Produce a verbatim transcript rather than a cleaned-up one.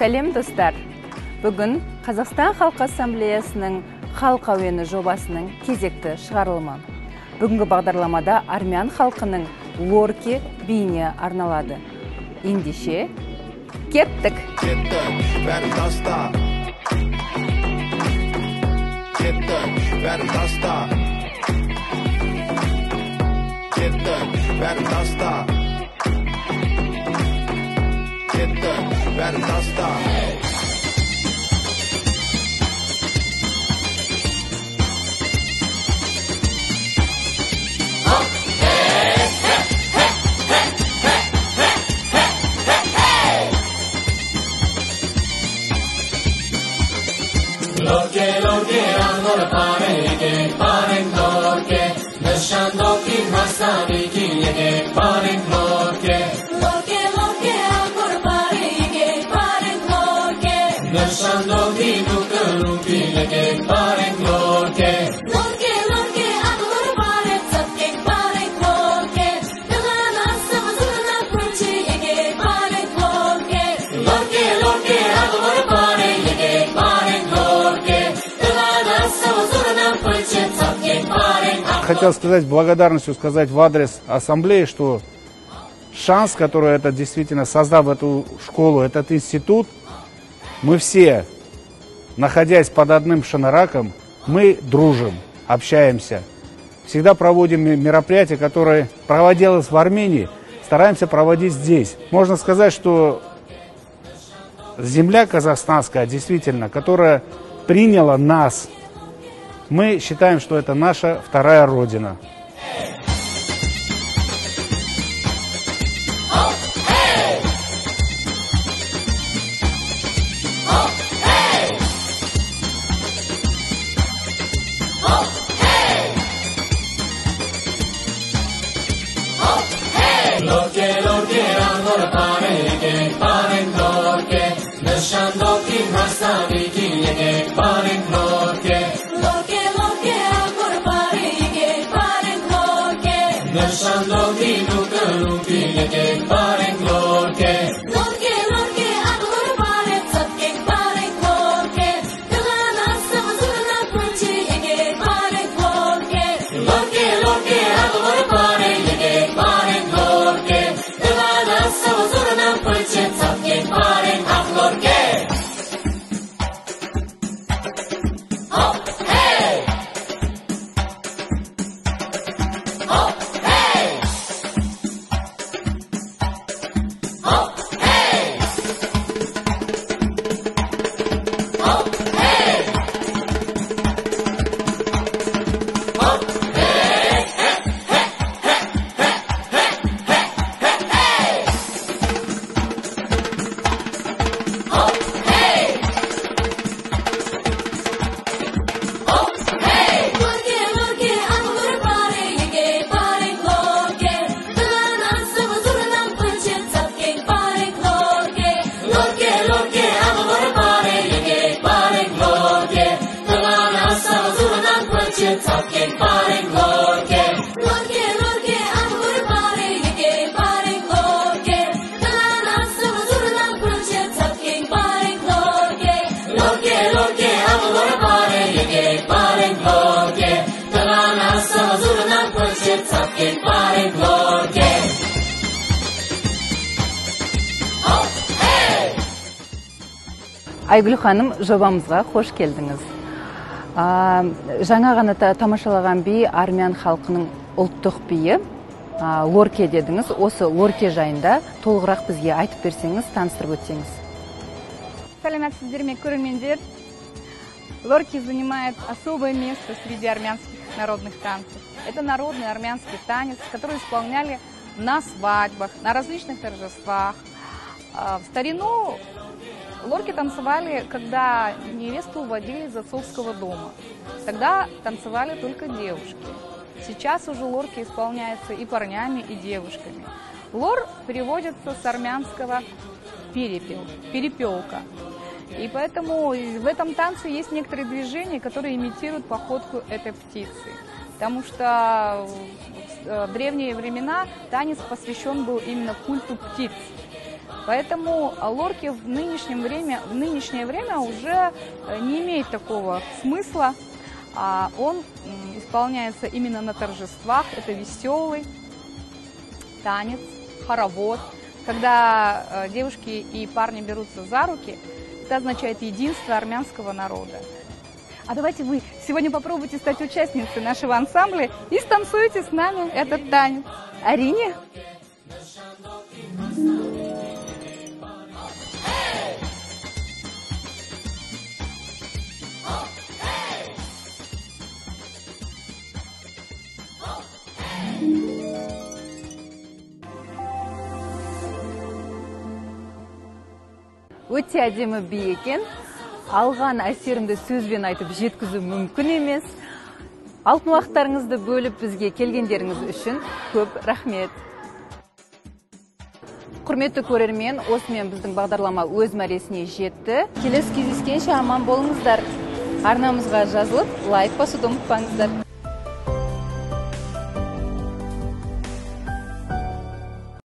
Сәлем достар! Бүгін Қазақстан Халқы Ассамблеясының Халық әуені жобасының кезекті шығарылымы. Бүгінгі бағдарламада армян халқының лорке биіне арналады. Ендеше, кеттік! Lorke, lorke, angor pareke, parek lorke, nashando ki masani ki yeke, parek lorke. Lorke, lorke, angor pareke, parek lorke, nashando ki nukalu ki yeke, parek lorke. Lorke, lorke, angor parek sabke, parek lorke, dagana samazurna punchi yeke, parek lorke. Lorke, lorke, angor pareke, parek lorke, dagana samazurna punchi sabke, parek. Хотел сказать, благодарностью сказать в адрес ассамблеи, что шанс, который это действительно создав эту школу, этот институт, мы все, находясь под одним шанараком, мы дружим, общаемся. Всегда проводим мероприятия, которые проводилось в Армении, стараемся проводить здесь. Можно сказать, что земля казахстанская, действительно, которая приняла нас, мы считаем, что это наша вторая родина. Lorke, lorke, angor pareke, parek lorke, nashando ki masani ki yeke, parek lorke. Lorke, lorke, angor pareke, parek lorke, nashando ki nukalu ki yeke, parek lorke. Lorke, lorke, angor parek sabke, parek lorke, dagana samazurna punchi yeke, parek lorke. Lorke, lorke, angor pareke, parek lorke, dagana samazurna punchi sabke, parek lorke. Айгүл ханым, жобамызға қош келдіңіз. Жаңа ғана тамашалаған би армян халқының ұлттық биі лорке дедіңіз. Осы лорке жайында толығырақ бізге айтып берсеңіз, таныстырып өтсеңіз. Сәлеметсіздер ме, көрермендер. Лорке занимает особое место среди армянских народных танцев. Это народный армянский танец, который исполняли на свадьбах, на различных торжествах. В старину лорки танцевали, когда невесту уводили из отцовского дома. Тогда танцевали только девушки. Сейчас уже лорки исполняются и парнями, и девушками. Лор переводится с армянского перепел, перепелка. И поэтому в этом танце есть некоторые движения, которые имитируют походку этой птицы. Потому что в древние времена танец посвящен был именно культу птиц. Поэтому лорки в, нынешнем время, в нынешнее время уже не имеет такого смысла. А он исполняется именно на торжествах. Это веселый танец, хоровод. Когда девушки и парни берутся за руки, это означает единство армянского народа. А давайте вы сегодня попробуйте стать участницей нашего ансамбля и станцуйте с нами этот танец. Арине? Өте әдемі би екен. Алған әсерімді сөзбен айтып жеткізу мүмкін емес. Алтын уақыттарыңызды бөліп бізге келгендеріңіз үшін көп рахмет. Құрметті көрермен, осымен біздің бағдарлама өз мәресіне жетті. Келесі кездескенше аман болыңыздар. Арнамызға жазылып, лайк басуды ұмытпаңыздар.